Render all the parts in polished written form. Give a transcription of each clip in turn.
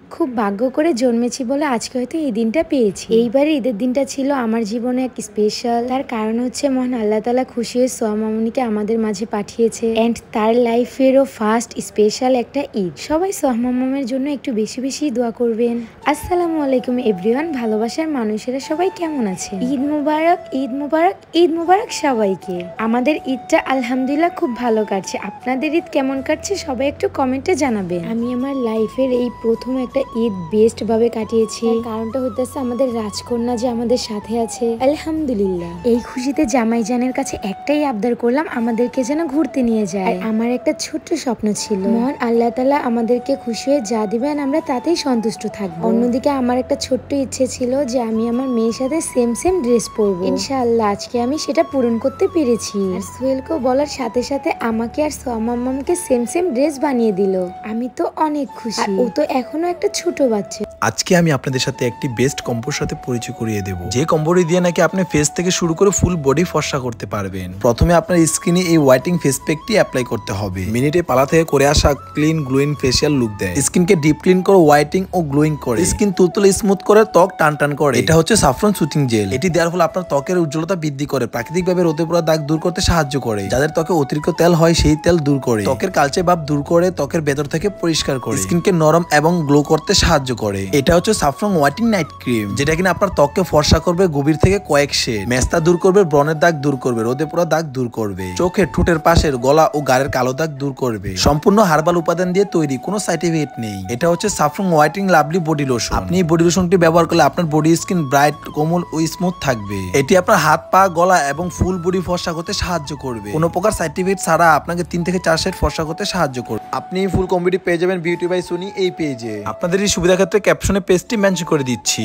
খুব ভাগ্য করে জন্মেছি বলে আজকে হয়তো এই দিনটা পেয়েছি। এইবারে ঈদের দিনটা ছিল আমার জীবনে এক স্পেশাল। তার কারণ হচ্ছে মহান আল্লাহ তাআলা খুশি হয়ে সোয়া মামুনিকে আমাদের মাঝে পাঠিয়েছে এন্ড তার লাইফেরও ফার্স্ট স্পেশাল একটা ঈদ। সবাই সোয়া মামুনের জন্য একটু বেশি বেশি দোয়া করবেন। আসসালামু আলাইকুম এভরিওয়ান, ভালোবাসার মানুষেরা সবাই কেমন আছে? ঈদ মুবারক, ঈদ মুবারক, ঈদ মুবারক সবাইকে। আমাদের ঈদটা আলহামদুলিল্লাহ খুব ভালো কাটছে। আপনাদের ঈদ কেমন কাটছে সবাই একটু কমেন্টে জানাবেন। আমি আমার লাইফের এই প্রথম একটা ঈদ বেস্ট ভাবে কাটিয়েছি। কারণটা হইতেছে আমাদের রাজকন্যা যে আমাদের সাথে আছে, আলহামদুলিল্লাহ। এই খুশিতে জামাই জানের কাছে একটাই আবদার করলাম, আমাদেরকে যেন ঘুরতে নিয়ে যায়। আমার একটা ছোট্ট স্বপ্ন ছিল, মহান আল্লাহ তাআলা আমাদেরকে খুশি হয়ে যা দিবেন আমরা তাতেই সন্তুষ্ট থাকবো। অন্যদিকে আমার একটা ছোট্ট ইচ্ছে ছিল যে আমি আমার মেয়ের সাথে সেম সেম ড্রেস পরবো। ইনশাআল্লাহ আজকে আমি সেটা পূরণ করতে পেরেছি। আর সোহেলকে বলার সাথে সাথে আমাকে আর সোয়া মাম্মামকে সেম সেম ড্রেস বানিয়ে দিল। আমি তো অনেক খুশি। ও তো এখনো একটা ছোট বাচ্চা। আজকে আমি আপনাদের সাথে একটি বেস্ট কম্বোর সাথে পরিচয় করিয়ে দেব, যে কম্বোটি দিয়ে নাকি আপনি ফেস থেকে শুরু করে ফুল বডি ফর্সা করতে পারবেন। প্রথমে আপনার স্কিনে এই হোয়াইটিং ফেস প্যাকটি অ্যাপ্লাই করতে হবে। মিনিটে পালা থেকে করে আসা ক্লিন গ্লোয়িং ফেসিয়াল লুক দেয়। স্কিনকে ডিপ ক্লিন করে হোয়াইটিং ও গ্লোয়িং করে, স্কিন তুলতুলে স্মুথ করে, ত্বক টান টান করে। এটা হচ্ছে সাফরন সুথিং জেল। এটি দেওয়ার ফলে আপনার ত্বকের উজ্জ্বলতা বৃদ্ধি করে, প্রাকৃতিকভাবে রোদে পোড়া দাগ দূর করতে সাহায্য করে। যাদের ত্বকে অতিরিক্ত তেল হয় সেই তেল দূর করে, ত্বকের কালচে ভাব দূর করে, ত্বকের ভেতর থেকে পরিষ্কার করে, স্কিনকে নরম এবং গ্লো করতে সাহায্য করে। এটা হচ্ছে সাফরন হোয়াইটিং নাইট ক্রিম, যেটা কিনা আপনার ত্বককে ফর্সা করবে গভীর থেকে কয়েক শেড, মেস্তা দূর করবে, ব্রণের দাগ দূর করবে, রোদে পোড়া দাগ দূর করবে, চোখের ঠোঁটের পাশের গলা ও গালের কালো দাগ দূর করবে। সম্পূর্ণ হার্বাল উপাদান দিয়ে তৈরি, কোনো সাইড ইফেক্ট নেই। এটা হচ্ছে saffron whitening lovely body lotion. আপনি এই বডি লোশনটি ব্যবহার করলে আপনার বডি স্কিন ব্রাইট, কোমল ও স্মুথ থাকবে। এটি আপনার হাত, পা, গলা এবং ফুল বডি ফর্সা করতে সাহায্য করবে। কোনো প্রকার সাইড ইফেক্ট ছাড়া আপনাকে 3 থেকে 4 শেড ফর্সা করতে সাহায্য করবে। আপনি ফুল কম্বিটি পেয়ে যাবেন বিউটি বাই সুনি এই পেজে। আপনাদের এই সুবিধা ক্ষেত্রে ক্যাপশনে পেজটি মেনশন করে দিচ্ছি।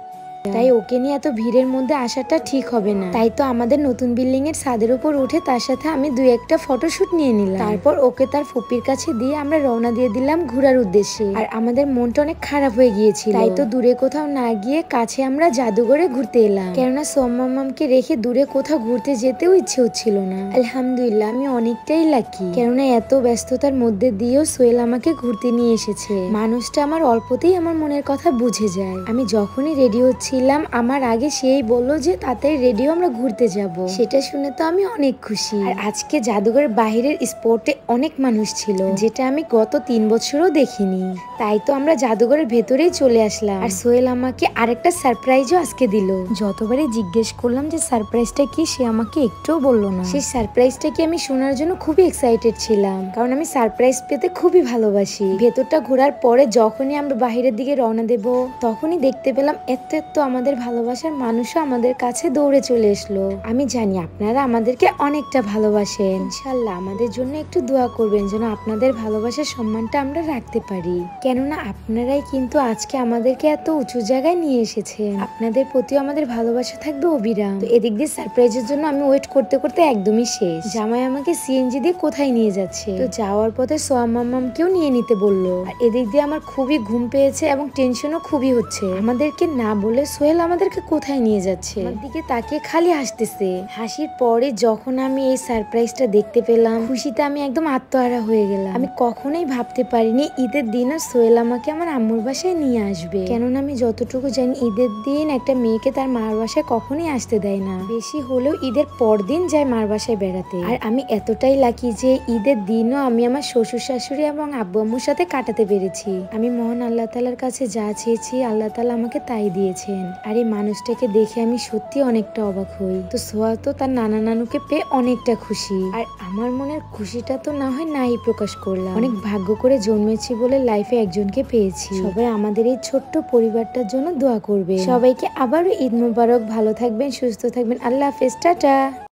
তাই ওকে নিয়ে এত ভিড়ের মধ্যে আসাটা ঠিক হবে না। তাই তো আমাদের নতুন বিল্ডিং এর ছাদের উপর উঠে তার সাথে আমি 2-1টা ফটোশুট নিয়ে নিলাম। তারপর ওকে তার ফুপির কাছে দিয়ে আমরা রওনা দিয়ে দিলাম ঘোরার উদ্দেশ্যে। আর আমাদের মনটা অনেক খারাপ হয়ে গিয়েছিল, তাই তো দূরে কোথাও না গিয়ে কাছে আমরা জাদুঘরে ঘুরতে এলাম। কেননা সোয়া মাম্মামকে রেখে দূরে কোথাও ঘুরতে যেতেও ইচ্ছে হচ্ছিল না। আলহামদুলিল্লাহ আমি অনেকটাই লাকি, কেননা এত ব্যস্ততার মধ্যে দিয়েও সোহেল আমাকে ঘুরতে নিয়ে এসেছে। মানুষটা আমার অল্পতেই আমার মনের কথা বুঝে যায়। আমি যখনই রেডি হচ্ছিলাম আমার আগে সেই বললো যে তাড়াতাড়ি রেডিও আমরা ঘুরতে যাব। সেটা শুনে তো আমি অনেক খুশি। আর আজকে জাদুঘরের বাহিরের স্পটে অনেক মানুষ ছিল, যেটা আমি গত 3 বছরও দেখিনি। তাই তো আমরা জাদুঘরের ভেতরেই চলে আসলাম। আর সোহেল আমাকে আরেকটা সারপ্রাইজও আজকে দিল। যতবারই জিজ্ঞেস করলাম যে সারপ্রাইজটা কি, সে আমাকে একটুও বললো না। সেই সারপ্রাইজটা কি আমি শোনার জন্য খুবই এক্সাইটেড ছিলাম, কারণ আমি সারপ্রাইজ পেতে খুবই ভালোবাসি। ভেতরটা ঘোরার পরে যখনই আমরা বাহিরের দিকে রওনা দেব, তখনই দেখতে পেলাম এত আমাদের ভালোবাসার মানুষও আমাদের কাছে দৌড়ে চলে এসলো। আমি জানি আপনারা আমাদেরকে অনেকটা ভালোবাসেন। ইনশাআল্লাহ আমাদের জন্য একটু দোয়া করবেন যেন আপনাদের ভালোবাসার সম্মানটা আমরা রাখতে পারি, কেননা আপনারাই কিন্তু আজকে আমাদেরকে এত উঁচু জায়গায় নিয়ে এসেছেন। আপনাদের প্রতিও আমাদের ভালোবাসা থাকবে অবিরাম। তো এদিক দিয়ে সারপ্রাইজের জন্য আমি ওয়েট করতে করতে একদমই শেষ। জামাই আমাকে সিএনজি দিয়ে কোথায় নিয়ে যাচ্ছে, তো যাওয়ার পথে সোয়া মাম্মামকেও নিয়ে নিতে বললো। আর এদিক দিয়ে আমার খুবই ঘুম পেয়েছে এবং টেনশনও খুবই হচ্ছে। আমাদেরকে না বলে সোহেল আমাদেরকে কোথায় নিয়ে যাচ্ছে, আমার দিকে তাকিয়ে খালি হাসতেছে। হাসির পরে যখন আমি এই সারপ্রাইজটা দেখতে পেলাম, খুশিতে আমি একদম আত্মহারা হয়ে গেলাম। আমি কখনোই ভাবতে পারিনি ঈদের দিনও সোহেল আমাকে আমার আম্মুর বাসায় নিয়ে আসবে, কেননা আমি যতটুকু জানি ঈদের দিন একটা মেয়েকে তার মার বাসায় কখনোই আসতে দেয় না, বেশি হলেও ঈদের পর দিন যায় মার বাসায় বেড়াতে। আর আমি এতটাই লাকি যে ঈদের দিনও আমি আমার শ্বশুর শাশুড়ি এবং আব্বু আম্মুর সাথে কাটাতে পেরেছি। আমি মহান আল্লাহ তাআলার কাছে যা চেয়েছি আল্লাহ তাআলা আমাকে তাই দিয়েছেন। আর এই মানুষটাকে দেখে আমি সত্যি অনেকটা অবাক হই। তো সোয়া তো তার নানা নানুকে পেয়ে অনেকটা খুশি। আর আমার মনের খুশিটা তো না হয় নাই প্রকাশ করলাম। অনেক ভাগ্য করে জন্মেছি বলে লাইফে একজনকে পেয়েছি। সবাই আমাদের এই ছোট্ট পরিবারটার জন্য দোয়া করবে। সবাইকে আবারও ঈদ মোবারক। ভালো থাকবেন, সুস্থ থাকবেন। আল্লাহ হাফেজ, টাটা।